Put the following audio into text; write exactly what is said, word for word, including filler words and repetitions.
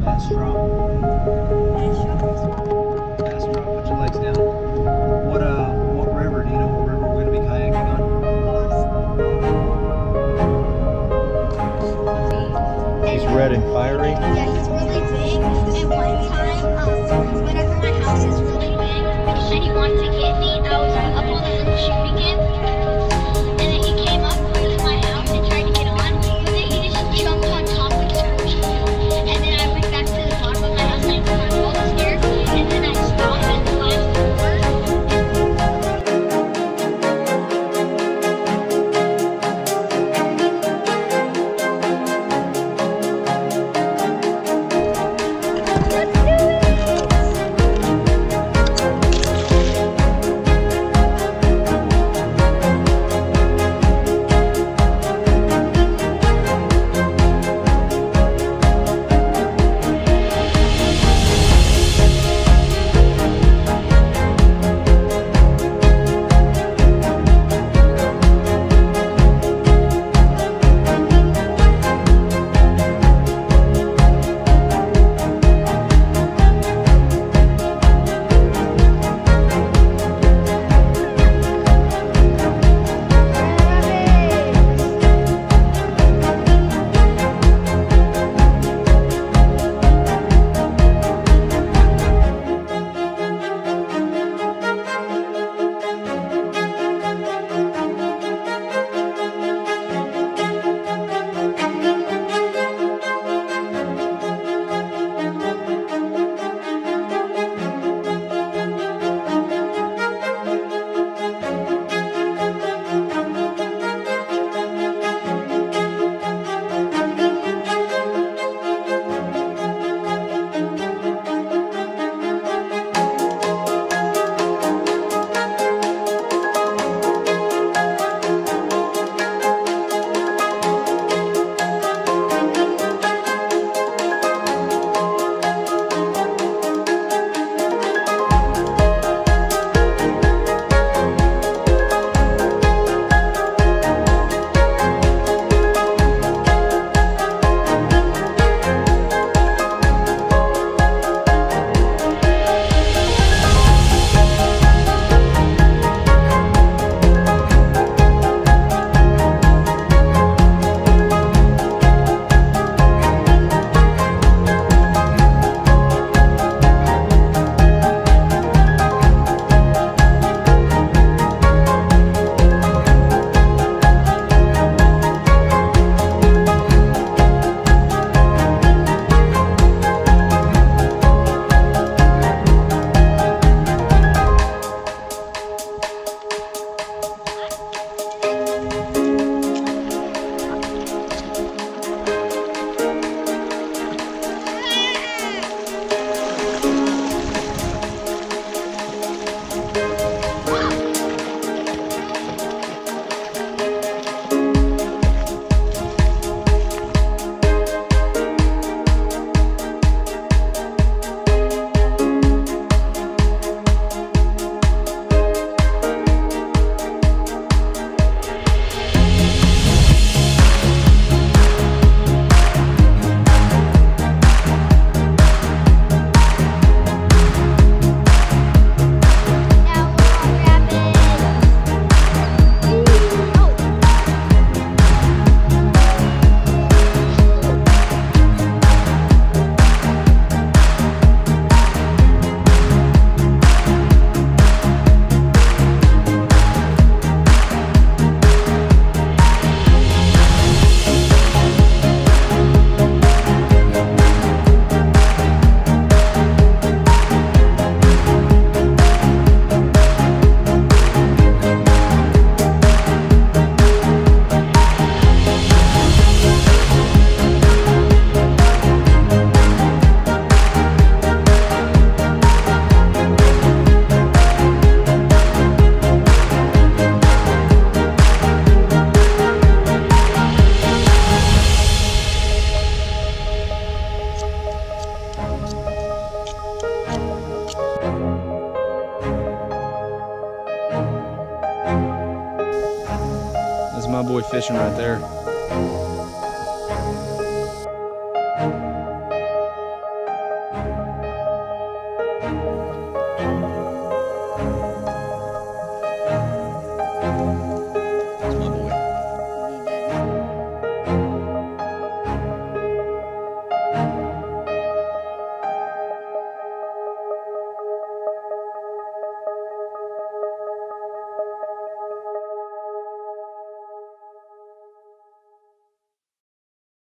Bass drop. Bass drop. Put your legs down. What uh? What river? Do you know what river we're gonna be kayaking on? He's red and fiery. Yeah, he's really big. And one time, um, whenever my house is really big and he wanted to get me, I was up on the roof shooting him. And then he came up to my house and tried to get on. But then he just jumped on top and squished me. And then I went back to the bottom of my house and I climbed all the stairs. And then I stopped and climbed over. my boy fishing right there.